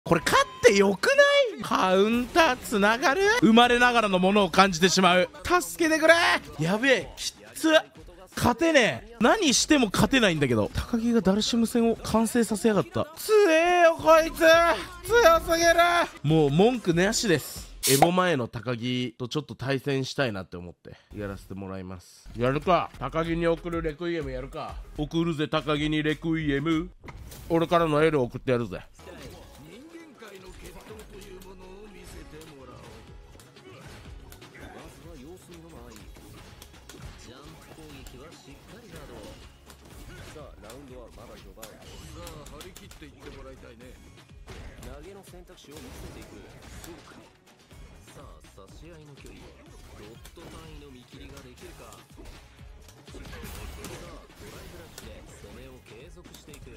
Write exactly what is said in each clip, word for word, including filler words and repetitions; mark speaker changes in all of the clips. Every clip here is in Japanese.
Speaker 1: これ勝ってよくない？カウンターつながる？生まれながらのものを感じてしまう。助けてくれ。やべえ、きっつ。勝てねえ。何しても勝てないんだけど。高木がダルシム戦を完成させやがった。強えよこいつ、強すぎる。もう文句なしです。エボ前の高木とちょっと対戦したいなって思ってやらせてもらいます。やるか。高木に送るレクイエムやるか。送るぜ高木にレクイエム。俺からのエールを送ってやるぜ。
Speaker 2: 投げの選択肢を見せていく。そうか。さあ差し合いの距離、ドット単位の見切りができるか。さあドライブラッシュで攻めを継続していく。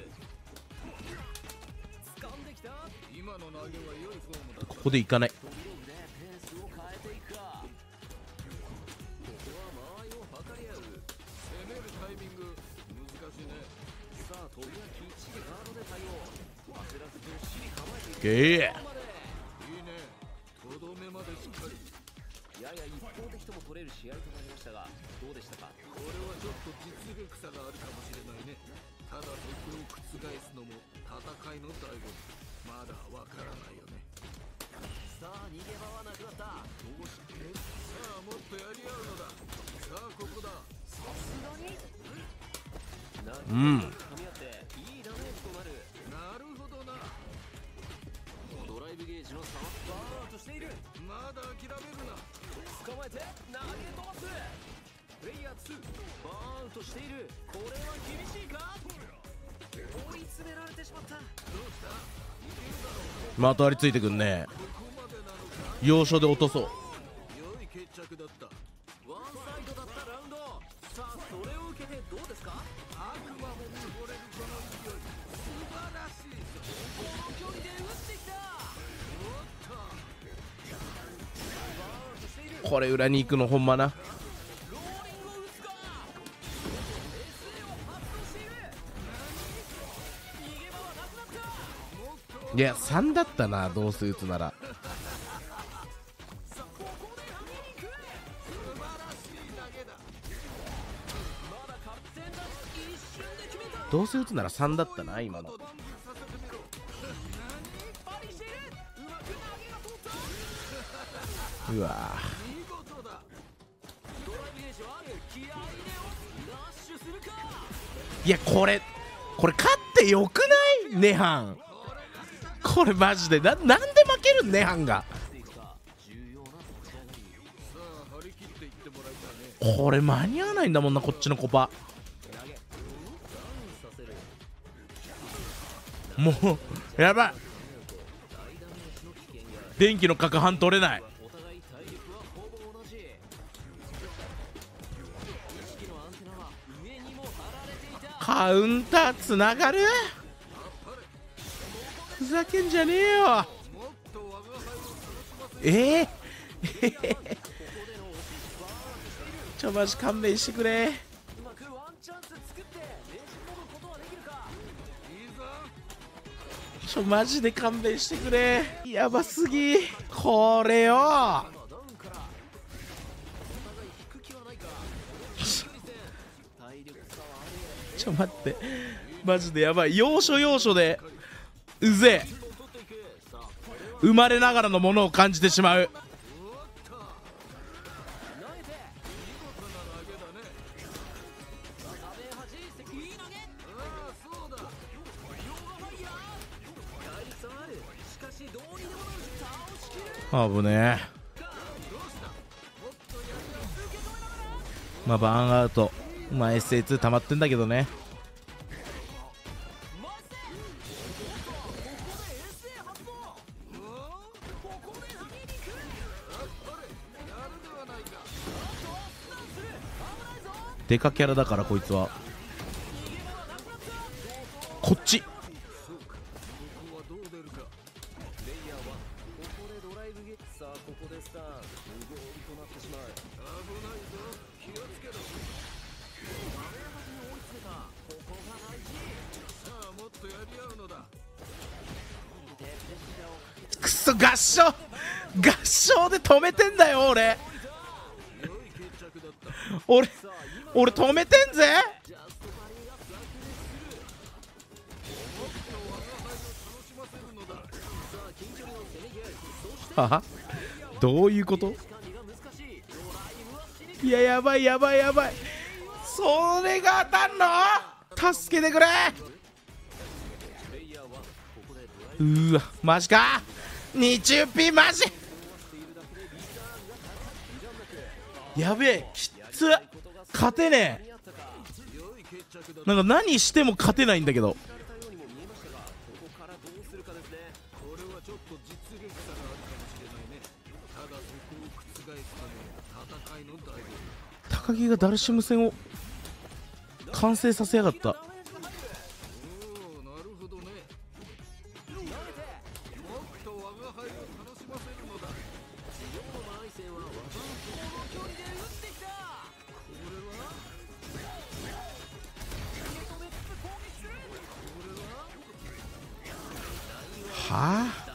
Speaker 2: 掴んできた。今の投げは良いフォームだ。
Speaker 1: ここでいかない。
Speaker 2: 飛び道具でペースを変えていくか。ここは間合いを測り合う。攻めるタイミング難しいね。さあ飛びはきっちりガードで対応。焦らずどっしり構えていく。
Speaker 1: ゲー。
Speaker 2: いいね。とどめまでしっかり。やや一方的とも取れる試合となりましたが、どうでしたか？これはちょっと実力差があるかもしれないね。ただ敵を覆すのも戦いの醍醐味。まだわからないよね。さあ逃げ場はなくなった。どうして？さあもっとやり合うのだ。さあここだ。さすがに
Speaker 1: うん
Speaker 2: 噛み合っていいダメージとなる。なるほどな。ドライブゲージの差はバーンとしている。まだ諦めるな。捕まえて投げ飛ばす。プレイヤーツーバーンとしている。これは厳しいか。追い詰められてしまった。どうした？いけるだろう。
Speaker 1: まとわりついてくんね。要所で落とそう。
Speaker 2: 良い決着だった。ワンサイドだったラウンド。さあそれを受けてどうですか？悪魔も絞れるこの勢い。素晴らしい。この距離で打ってきた。おっと。バーンとしている。
Speaker 1: これ裏に行くのほんまな。
Speaker 2: ローリングを打つか。 エスエー を発動している。逃げ場はなくなった。
Speaker 1: いやさんだったな。どうせ打つなら。
Speaker 2: さあここで投げに行く。素晴らしい投げだ。まだ勝ってんだ。一瞬で決めた。
Speaker 1: どうせ打つならさんだったな今の。
Speaker 2: パリしている。うまく投げが通った。
Speaker 1: うわ
Speaker 2: 見事だ。ドライブゲージはある。気合いでラッシュするか。
Speaker 1: いやこれこれ勝ってよくない？ネハンこれマジでな、なんで負けるんネハンが。これ間に合わないんだもんなこっちのコパ。もうやばい。電気の角半取れない。カウンターつながる？ふざけんじゃねえよ。えー、ちょマジ勘弁してくれ。ちょマジで勘弁してくれ。やばすぎこれよ。ちょ待ってマジでやばい。要所要所でうぜえ。生まれながらのものを感じてしまう。危ねえ。まあバーンアウト。まあ エスエーツー 溜まってんだけどね。デカキャラだからこいつは。こっち
Speaker 2: さあここでスターン無合理となってしまう。危ないぞ気をつけろ。雨山に追いつめた。ここが大事。さあもっとやり合うのだ。
Speaker 1: くそ、合唱合唱で止めてんだよ俺俺俺止めてんぜ。はどういうこと？いや、やばいやばいやばい、それが当たんの？助けてくれ。うーわ、マジか。に中 P マジやべえ、きっつ、勝てねえ。なんか何しても勝てないんだけど。高木がダルシム戦を完成させやがった。はあ、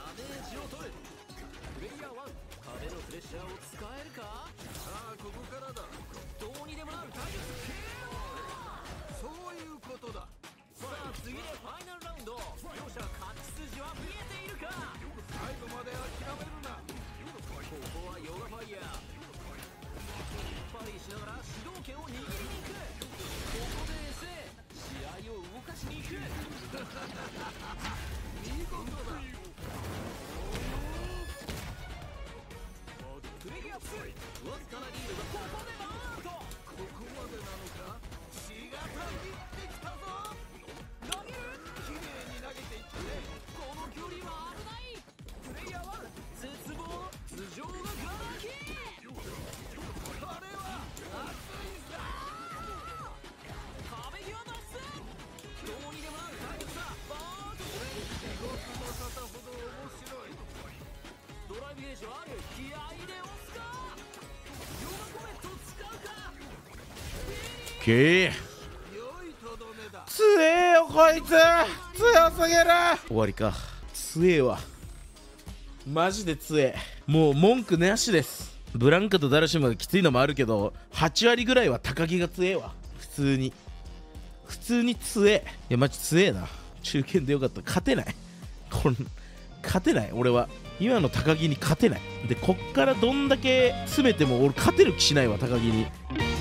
Speaker 1: けー強えよこいつ、強すぎる。終わりか。強えわ、マジで強え。もう文句なしです。ブランカとダルシムがきついのもあるけど、はち割ぐらいは高木が強えわ。普通に普通に強え。いやマジ強えな。中堅でよかった。勝てないこん勝てない。俺は今の高木に勝てない。でこっからどんだけ詰めても俺勝てる気しないわ高木に。